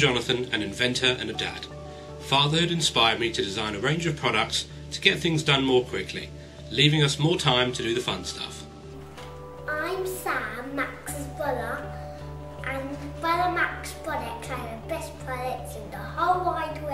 Jonathan, an inventor and a dad. Fatherhood inspired me to design a range of products to get things done more quickly, leaving us more time to do the fun stuff. I'm Sam, Max's brother, and Brother Max Products are the best products in the whole wide world.